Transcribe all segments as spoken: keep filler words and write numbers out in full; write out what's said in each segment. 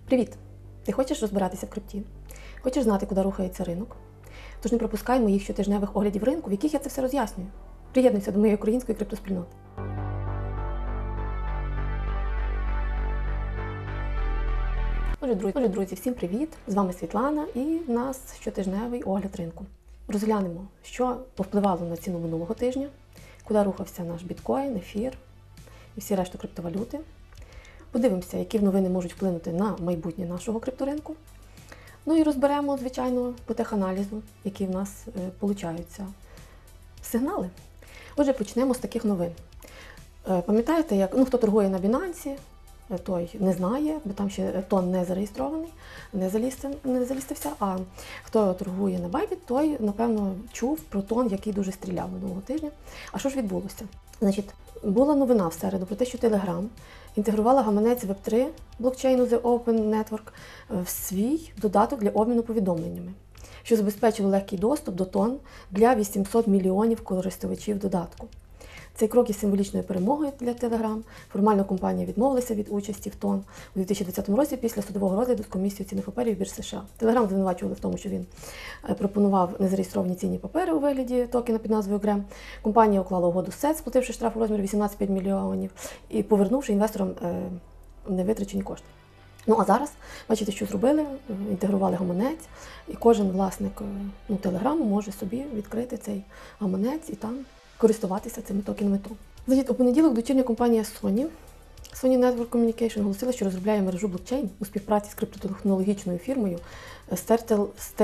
Привіт! Ти хочеш розбиратися в крипті? Хочеш знати, куди рухається ринок? Тож не пропускай моїх щотижневих оглядів ринку, в яких я це все роз'яснюю. Приєднуйся до моєї української криптоспільноти. Отже, друзі, Отже, друзі, всім привіт! З вами Світлана і в нас щотижневий огляд ринку. Розглянемо, що повпливало на ціну минулого тижня, куди рухався наш біткоін, ефір і всі решта криптовалюти. Подивимося, які новини можуть вплинути на майбутнє нашого крипторинку. Ну і розберемо, звичайно, по теханалізу, які в нас е, получаються сигнали. Отже, почнемо з таких новин. Е, пам'ятаєте, як, ну, хто торгує на Binance, той не знає, бо там ще тон не зареєстрований, не, залістив, не залістився, а хто торгує на Bybit, той, напевно, чув про тон, який дуже стріляв минулого тижня. А що ж відбулося? Значить, була новина в середу про те, що Telegram інтегрувала гаманець веб три блокчейну The Open Network в свій додаток для обміну повідомленнями, що забезпечило легкий доступ до тон для вісімсот мільйонів користувачів додатку. Цей крок є символічною перемогою для Telegram. Формально компанія відмовилася від участі в тон у дві тисячі двадцятому році після судового розгляду з комісією цінних паперів бірж США. Telegram звинувачували в тому, що він пропонував незареєстровані цінні папери у вигляді токена під назвою джі і ей ем. Компанія уклала угоду з сет, сплативши штраф у розмірі вісімнадцять цілих п'ять мільйонів і повернувши інвесторам невитрачені кошти. Ну а зараз, бачите, що зробили, інтегрували гаманець, і кожен власник ну, Телеграму може собі відкрити цей гаманець і там користуватися цими токенами тон. Значить, у понеділок дочірня компанія Sony, Sony Network Communication, оголосила, що розробляє мережу блокчейн у співпраці з криптотехнологічною фірмою Stertel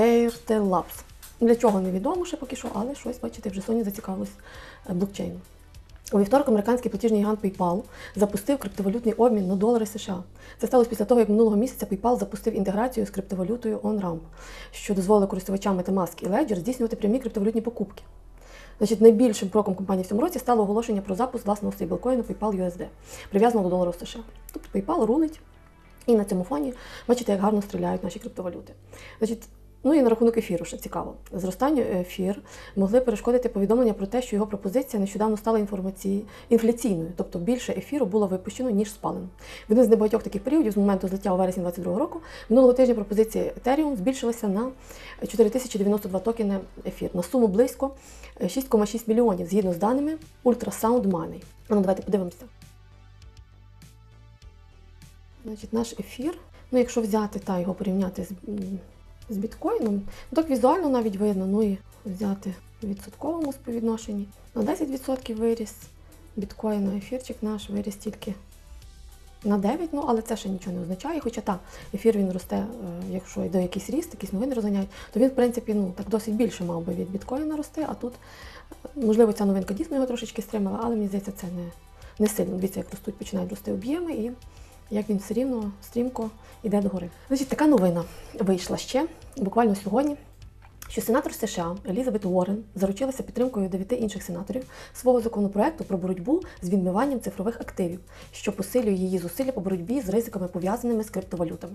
Labs. Для чого невідомо ще поки що, але щось, бачите, вже Sony зацікавилась блокчейном. У вівторок американський платіжний гігант PayPal запустив криптовалютний обмін на долари США. Це сталося після того, як минулого місяця PayPal запустив інтеграцію з криптовалютою OnRamp, що дозволить користувачам MetaMask і Ledger здійснювати прямі криптовалютні покупки. Значить, найбільшим кроком компанії в цьому році стало оголошення про запуск власного стейблкоїну PayPal ю ес ді, прив'язаного до долару США. Тобто PayPal рулить, і на цьому фоні, бачите, як гарно стріляють наші криптовалюти. Значить, ну і на рахунок ефіру ще цікаво. Зростанню ефір могли перешкодити повідомлення про те, що його пропозиція нещодавно стала інфляційною, тобто більше ефіру було випущено, ніж спалено. В один з небагатьох таких періодів, з моменту злиття у вересні двадцять другого року, минулого тижня пропозиція Ethereum збільшилася на чотири тисячі дев'яносто два токени ефір, на суму близько шість цілих шість мільйонів, згідно з даними Ultrasound Money. Ну, давайте подивимося. Значить, наш ефір, ну якщо взяти та його порівняти з з біткоїном, ну так візуально навіть видно, ну і взяти в відсотковому співвідношенні. На десять відсотків виріс біткоїн, ефірчик наш виріс тільки на дев'ять, ну але це ще нічого не означає, хоча так, ефір він росте, якщо йде якийсь ріст, якісь новини розганяють, то він в принципі ну так досить більше мав би від біткоїна рости, а тут, можливо, ця новинка дійсно його трошечки стримала, але мені здається, це не, не сильно. Дивіться, як ростуть, починають рости об'єми і як він все рівно, стрімко йде догори. Значить, така новина вийшла ще, буквально сьогодні, що сенатор США Елізабет Уоррен заручилася підтримкою дев'яти інших сенаторів свого законопроекту про боротьбу з відмиванням цифрових активів, що посилює її зусилля по боротьбі з ризиками, пов'язаними з криптовалютами.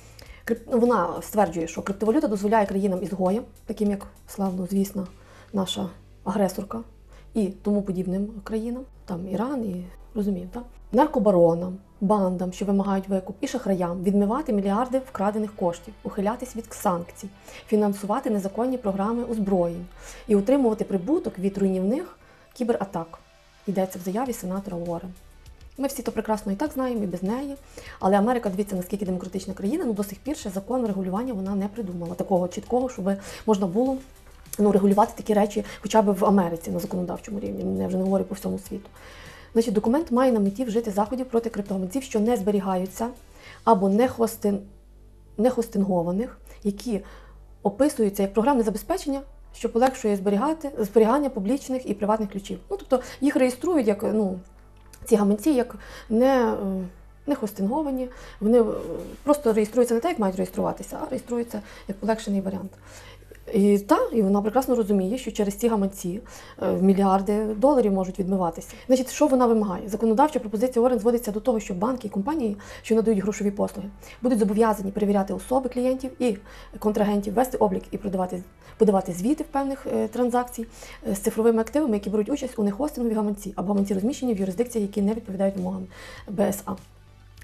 Вона стверджує, що криптовалюта дозволяє країнам-ізгоям, таким як, славно, звісно, наша агресорка, і тому подібним країнам, там Іран і, розуміємо, так? Наркобаронам, бандам, що вимагають викуп, і шахраям відмивати мільярди вкрадених коштів, ухилятись від санкцій, фінансувати незаконні програми озброєнь і утримувати прибуток від руйнівних кібератак. Йдеться в заяві сенатора Уоррен. Ми всі то прекрасно і так знаємо, і без неї. Але Америка, дивіться, наскільки демократична країна, ну до сих пір ще закон регулювання вона не придумала. Такого чіткого, щоб можна було ну, регулювати такі речі хоча б в Америці на законодавчому рівні, я вже не говорю по всьому світу. Значить, документ має на меті вжити заходів проти криптогаманців, що не зберігаються або не, хостин... не хостингованих, які описуються як програмне забезпечення, що полегшує зберігати... зберігання публічних і приватних ключів. Ну, тобто їх реєструють як, ну, ці гаманці як не, не хостинговані, вони просто реєструються не так, як мають реєструватися, а реєструються як полегшений варіант. І та, і вона прекрасно розуміє, що через ці гаманці мільярди доларів можуть відмиватися. Значить, що вона вимагає? Законодавча пропозиція Уоррен зводиться до того, що банки і компанії, що надають грошові послуги, будуть зобов'язані перевіряти особи клієнтів і контрагентів, вести облік і продавати, подавати звіти в певних е, транзакцій з цифровими активами, які беруть участь у нехостингові гаманці, або гаманці розміщені в юрисдикціях, які не відповідають вимогам Б С А.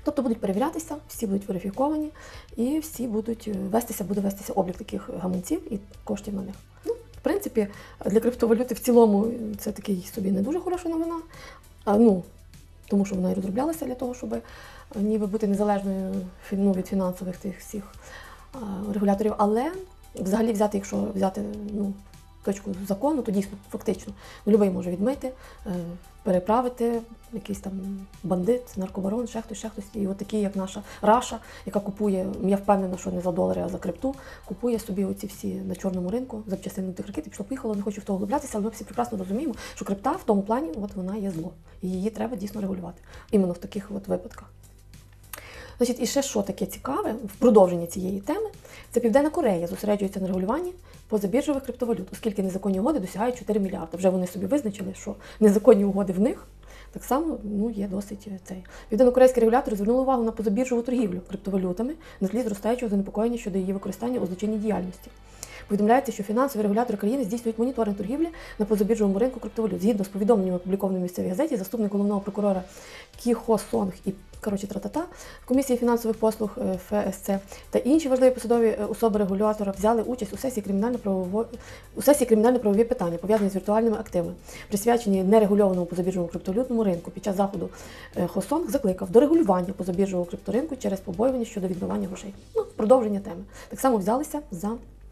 Тобто будуть перевірятися, всі будуть верифіковані і всі будуть вестися, буде вестися облік таких гаманців і коштів на них. Ну, в принципі, для криптовалюти в цілому це такий собі не дуже хороша новина. А, ну, тому що вона і розроблялася для того, щоб ніби бути незалежною ну, від фінансових тих всіх а, регуляторів. Але взагалі взяти, якщо взяти ну, точку закону, то дійсно, фактично, любий може відмити, переправити, якийсь там бандит, наркобарон, ще хтось, ще хтось. І от такі, як наша Раша, яка купує, я впевнена, що не за долари, а за крипту, купує собі оці всі на чорному ринку запчастини тих ракет, і пішло-поїхало, не хочу в то углублятися, але ми всі прекрасно розуміємо, що крипта в тому плані, от вона є зло. І її треба дійсно регулювати. Іменно в таких от випадках. Значить, і ще що таке цікаве, в продовженні цієї теми, це Південна Корея зосереджується на регулюванні позабіржових криптовалют, оскільки незаконні угоди досягають чотири мільярди. Вже вони собі визначили, що незаконні угоди в них так само ну, є досить цей. Південно-корейські регулятори звернули увагу на позабіржову торгівлю криптовалютами на тлі зростаючого занепокоєння щодо її використання у злочинній діяльності. Повідомляється, що фінансові регулятори країни здійснюють моніторинг торгівлі на позабіржовому ринку криптовалют. Згідно з повідомленнями, опублікованими в місцевій газеті, заступник головного прокурора Кі Хо Сонг і коротше тра-та-та, Комісії фінансових послуг Ф С Це та інші важливі посадові особи регулятора взяли участь у сесії кримінально-правової у сесії кримінально-правові питання, пов'язані з віртуальними активами, присвячені нерегульованому позабіржовому криптовалютному ринку. Під час заходу Хо Сонг закликав до регулювання позабіржового крипторинку через побоювання щодо відмивання грошей. Ну, продовження теми. Так само взялися за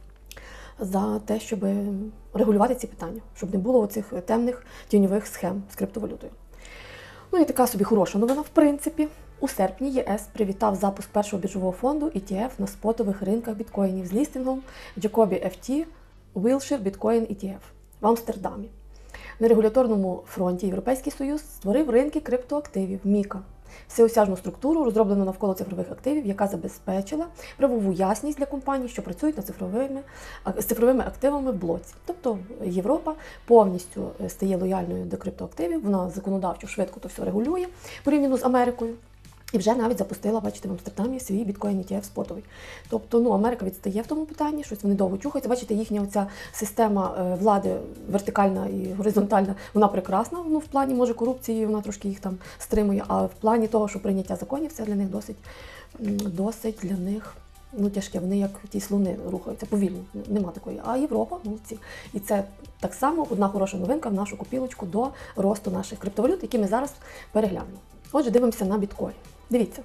за те, щоб регулювати ці питання, щоб не було оцих темних тіньових схем з криптовалютою. Ну і така собі хороша новина, в принципі. У серпні Є С привітав запуск першого біржового фонду І Ті Еф на спотових ринках біткоїнів з лістингом Jacobi Еф Ті Wilshire Bitcoin І Ті Еф в Амстердамі. На регуляторному фронті Європейський Союз створив ринки криптоактивів Міка. Всеосяжну структуру, розроблену навколо цифрових активів, яка забезпечила правову ясність для компаній, що працюють над цифровими, з цифровими активами в блоці. Тобто Європа повністю стає лояльною до криптоактивів, вона законодавчо швидко то все регулює порівняно з Америкою. І вже навіть запустила, бачите, в Амстердамі свій біткоін І Ті Еф спотовий. Тобто, ну, Америка відстає в тому питанні, щось вони довго чухаються. Бачите, їхня оця система влади вертикальна і горизонтальна, вона прекрасна, ну, в плані, може, корупції, вона трошки їх там стримує, а в плані того, що прийняття законів, це для них досить, досить для них, ну, тяжке. Вони як ті слони рухаються повільно, нема такої. А Європа, молодці. І це так само одна хороша новинка в нашу копілочку до росту наших криптовалют, які ми зараз переглянемо. Отже, дивимося на біткоін. Дивіться,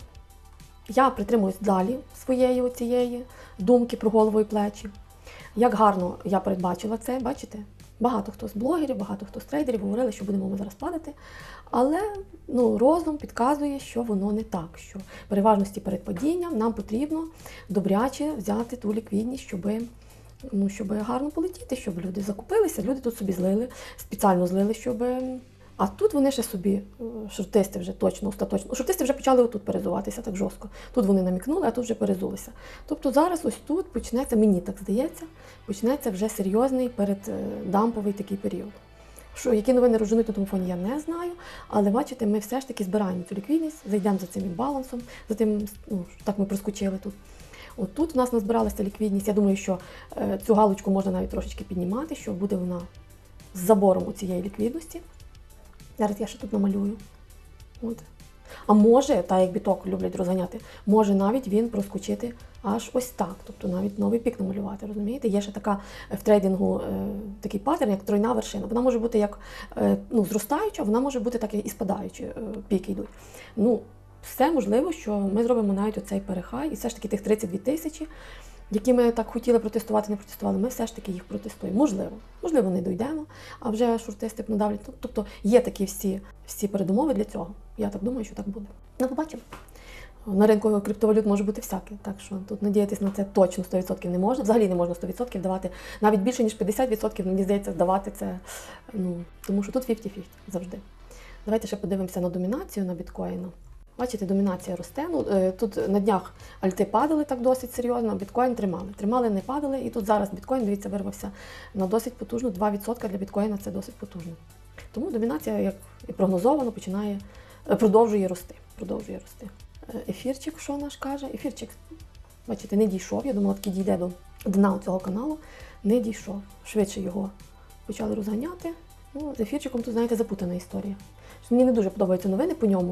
я притримуюсь далі своєї оцієї думки про голову і плечі. Як гарно я передбачила це, бачите? Багато хто з блогерів, багато хто з трейдерів говорили, що будемо ми зараз падати. Але ну, розум підказує, що воно не так, що переважності перед падінням нам потрібно добряче взяти ту ліквідність, щоб, ну, щоб гарно полетіти, щоб люди закупилися, люди тут собі злили, спеціально злили, щоб... А тут вони ще собі, шортисти вже точно, остаточно. Шортисти вже почали отут перезуватися так жорстко. Тут вони намікнули, а тут вже перезулися. Тобто зараз ось тут почнеться, мені так здається, почнеться вже серйозний переддамповий такий період. Що, які новини розженуть на тому фоні, я не знаю, але бачите, ми все ж таки збираємо цю ліквідність, зайдемо за цим балансом, за тим, ну, так ми проскочили тут. От тут у нас назбиралася ліквідність, я думаю, що е, цю галочку можна навіть трошечки піднімати, що буде вона з забором у цієї ліквідності. Зараз я ще тут намалюю. От. А може, так як біток люблять розганяти, може навіть він проскочити аж ось так. Тобто навіть новий пік намалювати, розумієте? Є ще така в трейдингу е, такий паттерн, як тройна вершина. Вона може бути як е, ну, зростаюча, вона може бути так і спадаючі е, піки йдуть. Ну, все можливо, що ми зробимо навіть оцей перехай, і все ж таки тих тридцять дві тисячі, які ми так хотіли протестувати, не протестували, ми все ж таки їх протестуємо. Можливо. Можливо, не дійдемо, а вже шортисти надавлять. Тобто є такі всі, всі передумови для цього. Я так думаю, що так буде. Ну, побачимо. На ринку криптовалют може бути всяке, так що тут надіятися на це точно сто відсотків не можна. Взагалі не можна сто відсотків давати, навіть більше, ніж п'ятдесят відсотків, мені здається, давати це, ну, тому що тут фіфті фіфті завжди. Давайте ще подивимося на домінацію на біткоїна. Бачите, домінація росте. Ну, тут на днях альти падали так досить серйозно, а біткоін тримали. Тримали, не падали, і тут зараз біткоін, дивіться, вирвався на досить потужну. два відсотки для біткоїна – це досить потужно. Тому домінація, як і прогнозовано, починає, продовжує рости. Продовжує рости. Ефірчик, що наш каже? Ефірчик, бачите, не дійшов. Я думала, таки дійде до дна цього каналу. Не дійшов. Швидше його почали розганяти. Ну, з ефірчиком тут, знаєте, запутана історія. Мені не дуже подобаються новини по ньому.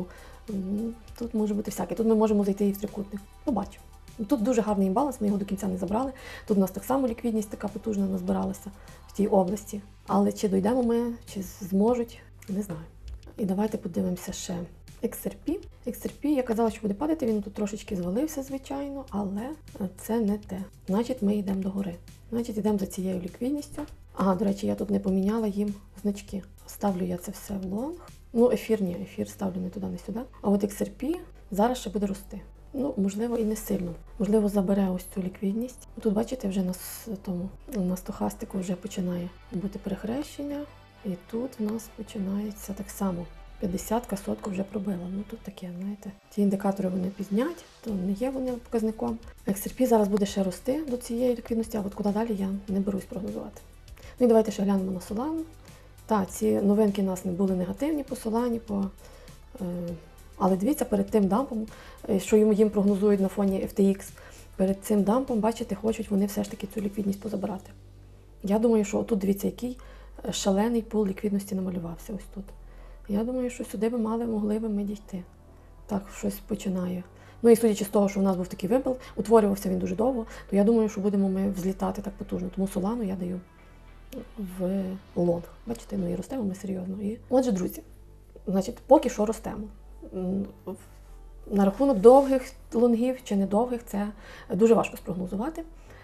М, Тут може бути всяке. Тут ми можемо зайти і в трикутник. Побачимо. Тут дуже гарний імбаланс, ми його до кінця не забрали. Тут у нас так само ліквідність така потужна назбиралася в тій області. Але чи дійдемо ми, чи зможуть, не знаю. І давайте подивимося ще ікс ар пі. ікс ар пі, я казала, що буде падати, він тут трошечки звалився, звичайно, але це не те. Значить, ми йдемо догори. Значить, йдемо за цією ліквідністю. Ага, до речі, я тут не поміняла їм значки. Ставлю я це все в лонг. Ну, ефір ні, ефір ставлю не туди, не сюди. А от ікс ар пі зараз ще буде рости. Ну, можливо, і не сильно. Можливо, забере ось цю ліквідність. Тут, бачите, вже на, тому, на стохастику вже починає бути перехрещення. І тут в нас починається так само. п'ятдесятка, сотку вже пробила. Ну, тут таке, знаєте. Ті індикатори вони пізнять, то не є вони показником. ікс ар пі зараз буде ще рости до цієї ліквідності, а от куди далі я не берусь прогнозувати. Ну і давайте ще глянемо на Solana. Так, ці новинки у нас не були негативні по Solana, по... Е... Але дивіться, перед тим дампом, що їм прогнозують на фоні еф те ікс, перед цим дампом, бачите, хочуть вони все ж таки цю ліквідність позабирати. Я думаю, що отут, дивіться, який шалений пул ліквідності намалювався ось тут. Я думаю, що сюди би мали, могли би ми дійти. Так, щось починає. Ну і судячи з того, що в нас був такий випал, утворювався він дуже довго, то я думаю, що будемо ми взлітати так потужно. Тому Solana я даю в лонг. Бачите, ну і ростемо ми серйозно. І... Отже, друзі, значить, поки що ростемо. На рахунок довгих лонгів чи недовгих, це дуже важко спрогнозувати.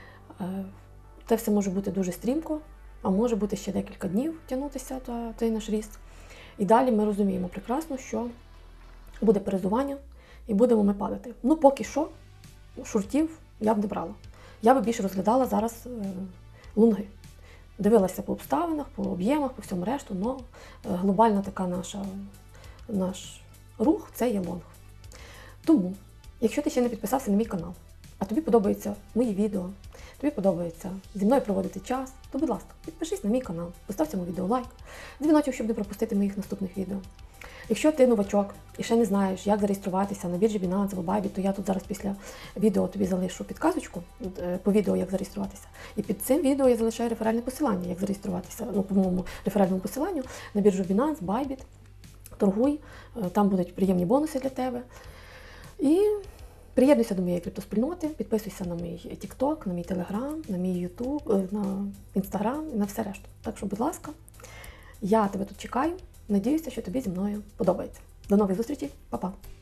Це все може бути дуже стрімко, а може бути ще декілька днів тягнутися та цей наш ріст. І далі ми розуміємо прекрасно, що буде перезування і будемо ми падати. Ну, поки що, шортів я б не брала. Я б більше розглядала зараз лонги. Дивилася по обставинах, по об'ємах, по всьому решту, але глобальна така наша, наш рух – це є лонг. Тому, якщо ти ще не підписався на мій канал, а тобі подобаються мої відео, тобі подобається зі мною проводити час, то, будь ласка, підпишись на мій канал, постав цьому відео лайк, дзвіночок, щоб не пропустити моїх наступних відео. Якщо ти новачок і ще не знаєш, як зареєструватися на біржі Binance або Bybit, то я тут зараз після відео тобі залишу підказочку по відео, як зареєструватися. І під цим відео я залишаю реферальне посилання, як зареєструватися, ну, по моєму реферальному посиланню на біржу Binance, Bybit. Торгуй, там будуть приємні бонуси для тебе. І приєднуйся до моєї криптоспільноти, підписуйся на мій TikTok, на мій Telegram, на мій YouTube, на Instagram і на все решту. Так що, будь ласка, я тебе тут чекаю. Надіюся, що тобі зі мною подобається. До нових зустрічей, па-па!